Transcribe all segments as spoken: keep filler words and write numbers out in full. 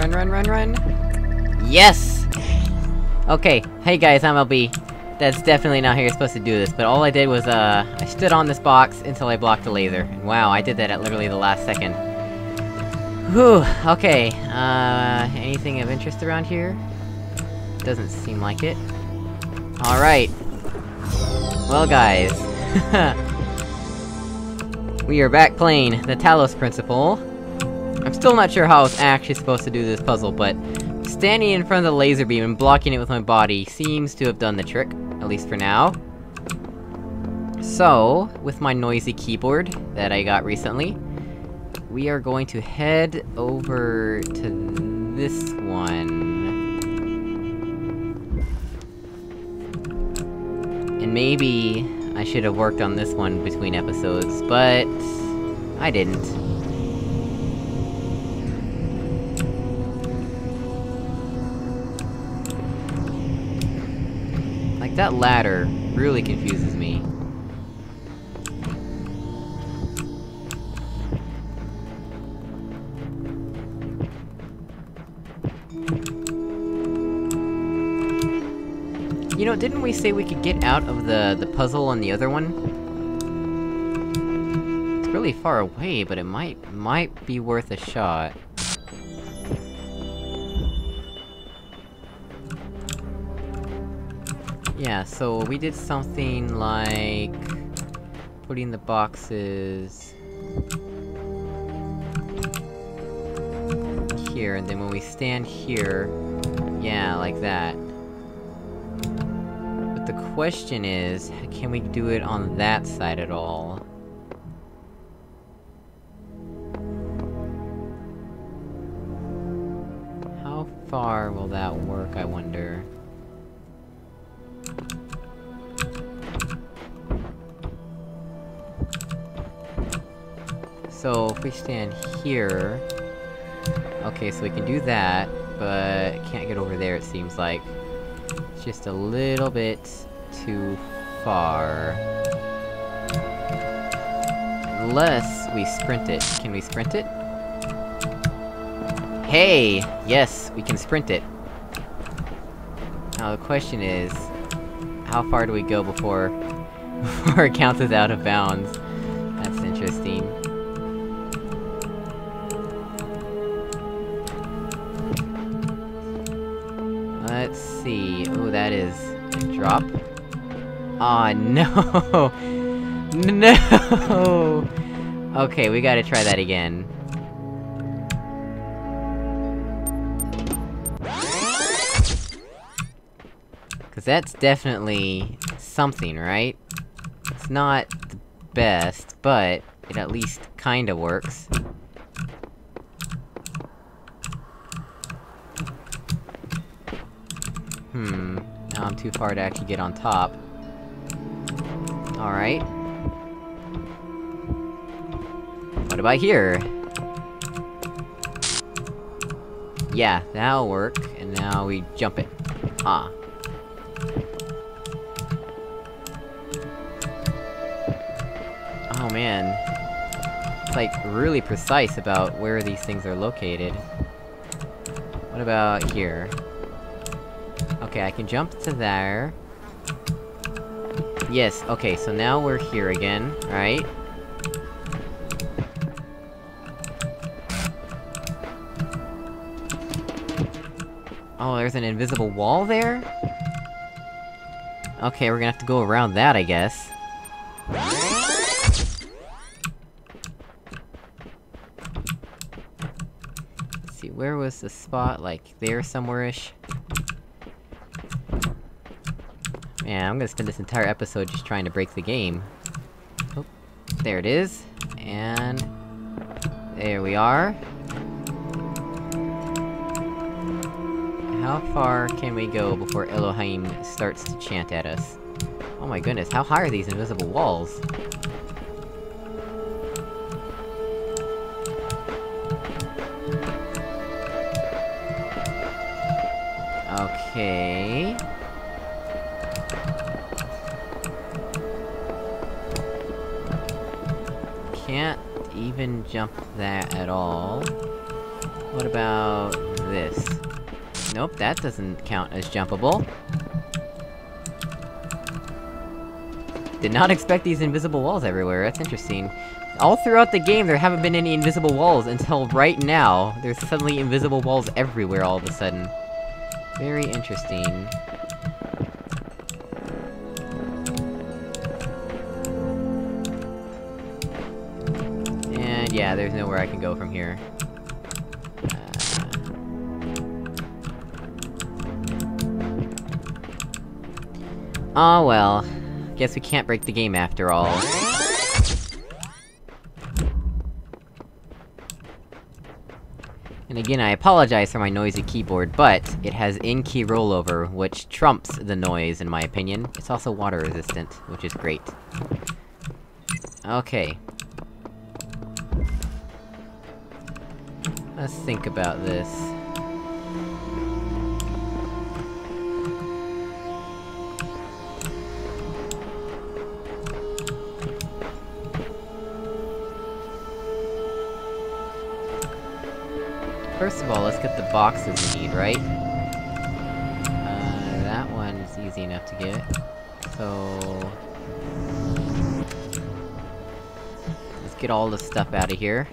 run, run, run, run! Yes! Okay, hey guys, I'm L B. That's definitely not how you're supposed to do this, but all I did was, uh... I stood on this box until I blocked the laser. And wow, I did that at literally the last second. Whew, okay, uh... anything of interest around here? Doesn't seem like it. Alright. Well guys... we are back playing the Talos Principle. I'm still not sure how I was actually supposed to do this puzzle, but... standing in front of the laser beam and blocking it with my body seems to have done the trick, at least for now. So, with my noisy keyboard that I got recently, we are going to head over to this one. And maybe I should have worked on this one between episodes, but... I didn't. Like, that ladder really confuses me. You know, didn't we say we could get out of the- the puzzle on the other one? It's really far away, but it might- might be worth a shot. Yeah, so we did something like... putting the boxes... here, and then when we stand here... yeah, like that. But the question is, can we do it on that side at all? How far will that work, I wonder? So, if we stand here... okay, so we can do that, but can't get over there, it seems like. It's just a little bit too far. Unless we sprint it. Can we sprint it? Hey! Yes, we can sprint it. Now the question is... how far do we go before... before it counts as out of bounds? That's interesting. Let's see... ooh, that is... a drop? Aw, no! No! Okay, we gotta try that again. Cause that's definitely... something, right? It's not the best, but it at least kinda works. Hmm... now I'm too far to actually get on top. Alright. What about here? Yeah, that'll work, and now we jump it. Ah. Oh man. It's like, really precise about where these things are located. What about here? Okay, I can jump to there. Yes, okay, so now we're here again, right? Oh, there's an invisible wall there? Okay, we're gonna have to go around that, I guess. Let's see, where was the spot? Like, there somewhere-ish? Man, I'm gonna spend this entire episode just trying to break the game. Oh, there it is. And... there we are. How far can we go before Elohim starts to chant at us? Oh my goodness, how high are these invisible walls? Okay... can't even jump that at all. What about this. Nope, that doesn't count as jumpable. Did not expect these invisible walls everywhere, that's interesting. All throughout the game, there haven't been any invisible walls, until right now, there's suddenly invisible walls everywhere all of a sudden. Very interesting. And yeah, there's nowhere I can go from here. Uh... Oh well. Guess we can't break the game after all. And again, I apologize for my noisy keyboard, but it has in-key rollover, which trumps the noise, in my opinion. It's also water resistant, which is great. Okay. Let's think about this. First of all, let's get the boxes we need, right? Uh, that one is easy enough to get. So... let's get all the stuff out of here.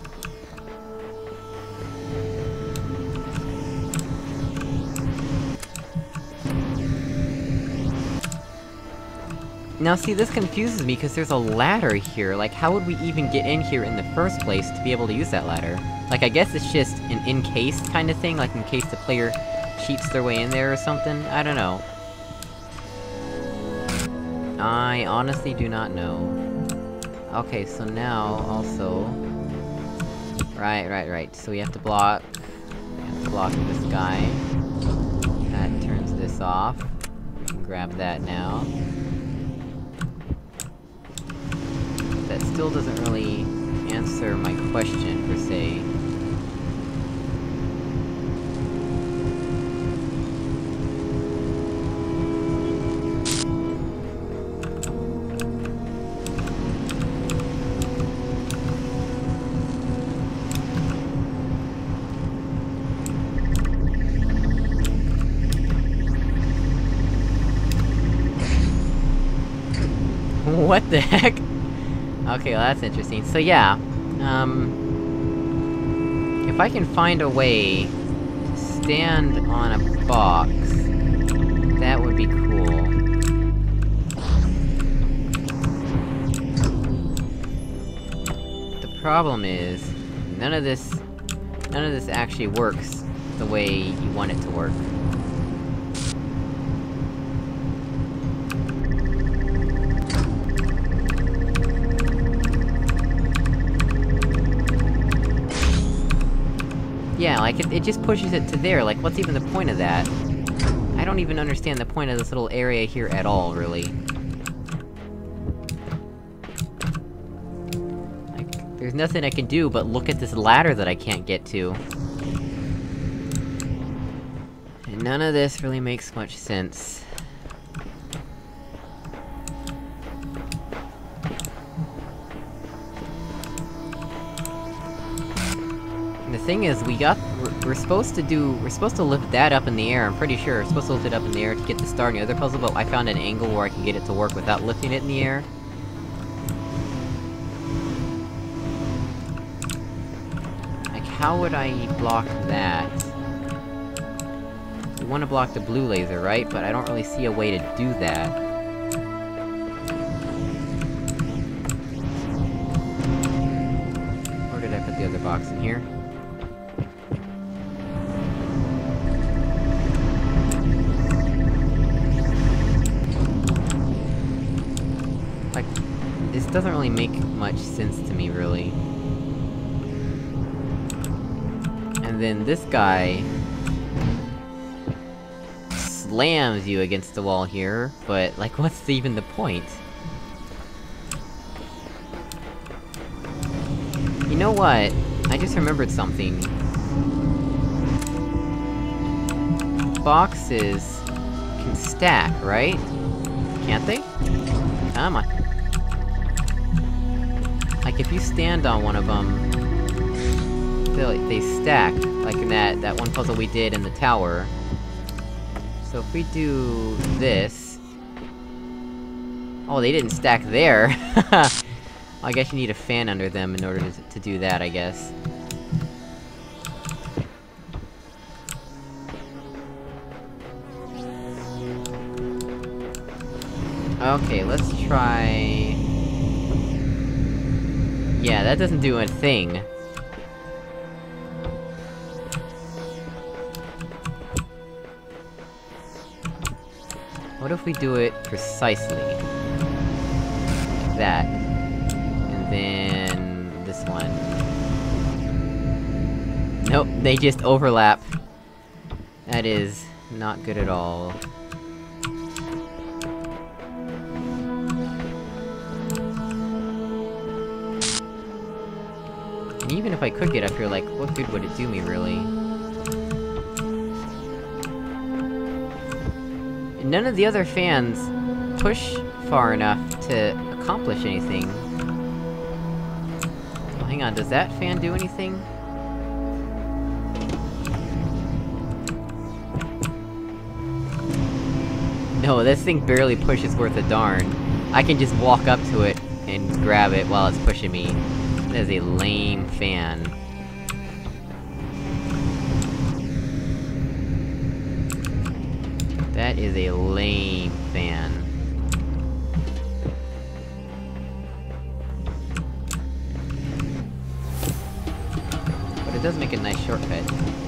Now see, this confuses me, because there's a ladder here, like how would we even get in here in the first place to be able to use that ladder? Like, I guess it's just an in-case kind of thing, like in case the player cheats their way in there or something? I don't know. I honestly do not know. Okay, so now, also... Right, right, right, so we have to block... We have to block this guy. That turns this off. We can grab that now. That still doesn't really answer my question, per se. What the heck? Okay, well that's interesting. So yeah, um... if I can find a way to stand on a box, that would be cool. The problem is, none of this... none of this actually works the way you want it to work. Yeah, like, it, it just pushes it to there, like, what's even the point of that? I don't even understand the point of this little area here at all, really. Like, there's nothing I can do but look at this ladder that I can't get to. And none of this really makes much sense. The thing is, we got- we're, we're supposed to do- we're supposed to lift that up in the air, I'm pretty sure. We're supposed to lift it up in the air to get the star in the other puzzle, but I found an angle where I can get it to work without lifting it in the air. Like, how would I block that? We wanna block the blue laser, right? But I don't really see a way to do that. Or did I put the other box in here? This doesn't really make much sense to me, really. And then this guy... slams you against the wall here, but, like, what's even the point? You know what? I just remembered something. Boxes... can stack, right? Can't they? Come on. Like, if you stand on one of them... They, they stack, like in that, that one puzzle we did in the tower. So if we do... this... Oh, they didn't stack there! Well, I guess you need a fan under them in order to, to do that, I guess. Okay, let's try... Yeah, that doesn't do a thing. What if we do it precisely? Like that. And then... this one. Nope, they just overlap. That is... not good at all. And even if I could get up here, like, what good would it do me, really? And none of the other fans push far enough to accomplish anything. Oh, hang on, does that fan do anything? No, this thing barely pushes worth a darn. I can just walk up to it and grab it while it's pushing me. That is a lame fan. That is a lame fan. But it does make a nice shortcut.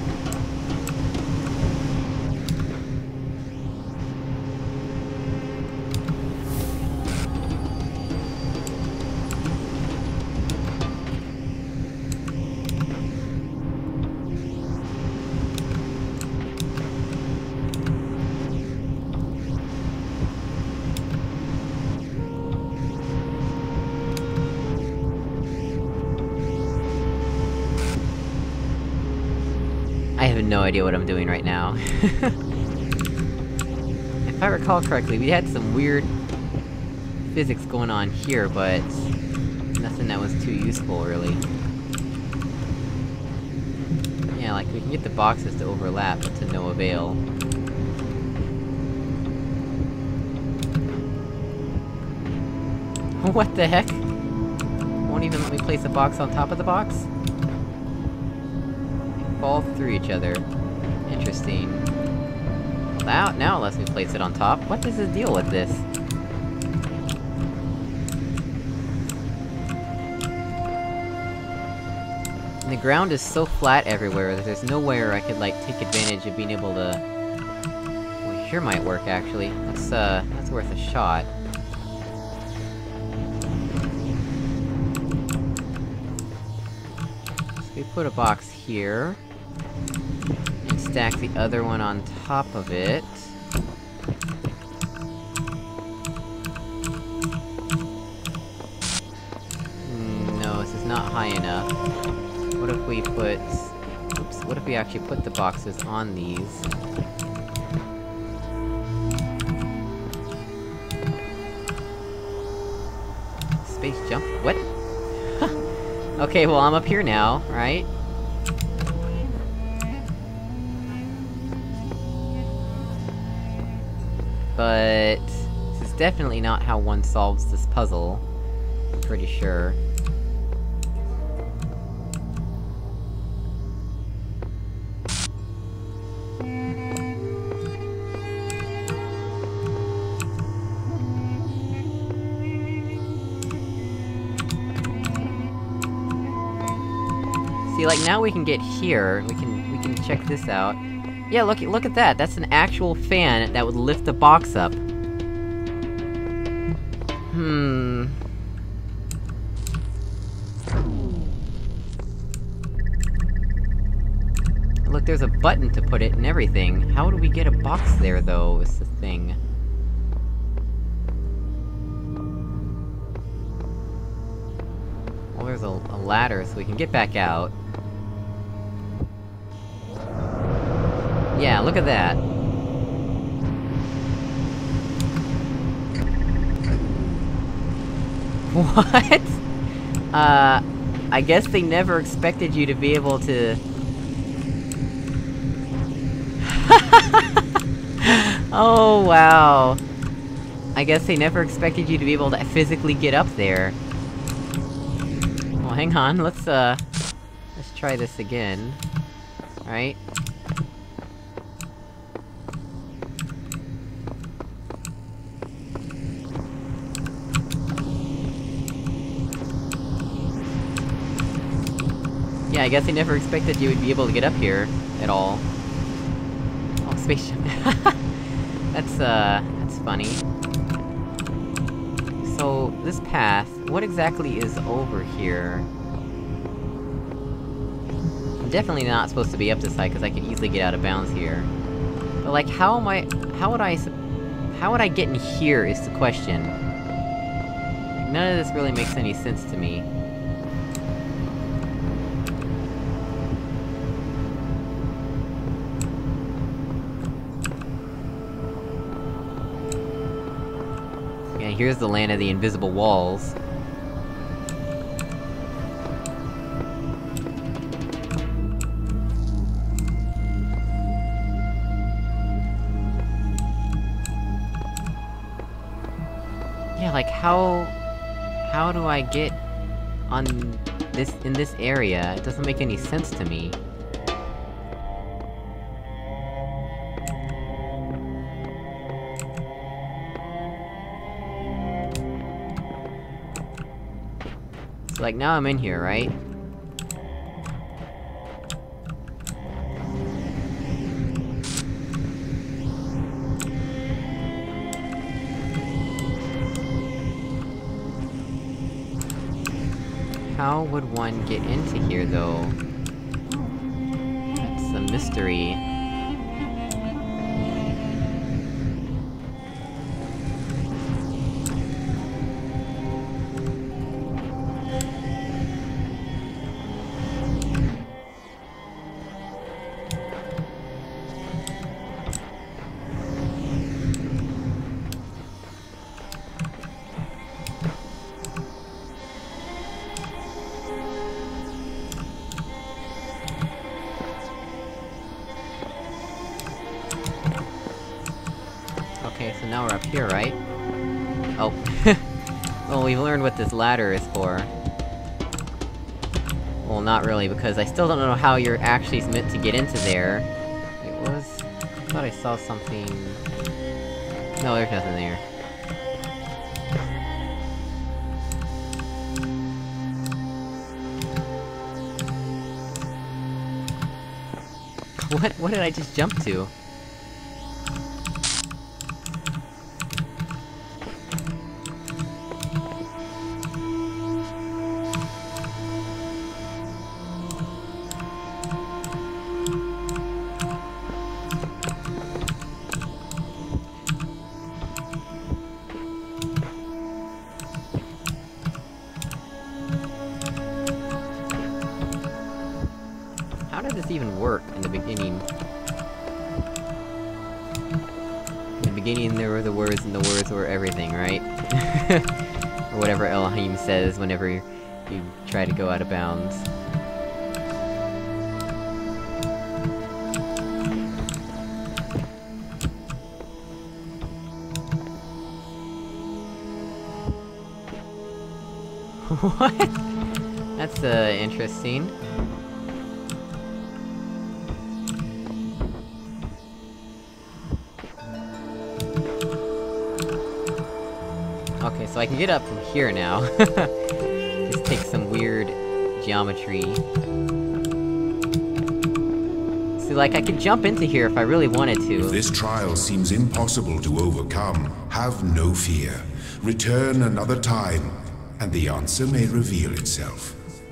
I have no idea what I'm doing right now. If I recall correctly, we had some weird... physics going on here, but... nothing that was too useful, really. Yeah, like, we can get the boxes to overlap, but to no avail. What the heck? Won't even let me place a box on top of the box? Fall through each other. Interesting. Now, now it lets me place it on top. What is the deal with this? And the ground is so flat everywhere that there's nowhere I could, like, take advantage of being able to... Well, here might work, actually. That's, uh, that's worth a shot. So we put a box here. And stack the other one on top of it. Mm, no, this is not high enough. What if we put... Oops, what if we actually put the boxes on these? Space jump? What? Okay, well I'm up here now, right? But... this is definitely not how one solves this puzzle. I'm pretty sure. See, like, now we can get here, we can- we can check this out. Yeah, look- look at that! That's an actual fan that would lift the box up. Hmm... Look, there's a button to put it and everything. How do we get a box there, though, is the thing. Well, there's a, a ladder, so we can get back out. Yeah, look at that. What? Uh... I guess they never expected you to be able to... Oh, wow. I guess they never expected you to be able to physically get up there. Well, hang on, let's, uh... let's try this again. Right? Yeah, I guess I never expected you would be able to get up here, at all. Oh, spaceship. That's, uh... that's funny. So, this path, what exactly is over here? I'm definitely not supposed to be up this high, cause I could easily get out of bounds here. But like, how am I- how would I s- how would I get in here, is the question. Like, none of this really makes any sense to me. Yeah, here's the land of the invisible walls. Yeah, like, how... how do I get... on this- in this area? It doesn't make any sense to me. So, like, now I'm in here, right? How would one get into here, though? That's a mystery. Okay, so now we're up here, right? Oh. Well, we've learned what this ladder is for. Well, not really, because I still don't know how you're actually meant to get into there. It was... I thought I saw something... No, there's nothing there. What- what did I just jump to? How did this even work in the beginning? In the beginning there were the words, and the words were everything, right? Or whatever Elohim says whenever you try to go out of bounds. What? That's, uh, interesting. Okay, so I can get up from here now. Just take some weird geometry. See, like, I could jump into here if I really wanted to. If this trial seems impossible to overcome, have no fear. Return another time, and the answer may reveal itself.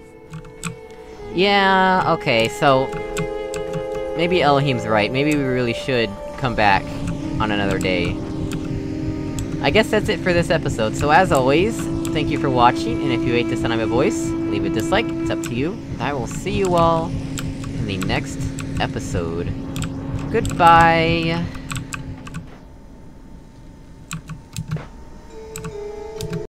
Yeah, okay, so... maybe Elohim's right, maybe we really should come back on another day. I guess that's it for this episode, so as always, thank you for watching, and if you hate this anime voice, leave a dislike, it's up to you. I will see you all in the next episode. Goodbye!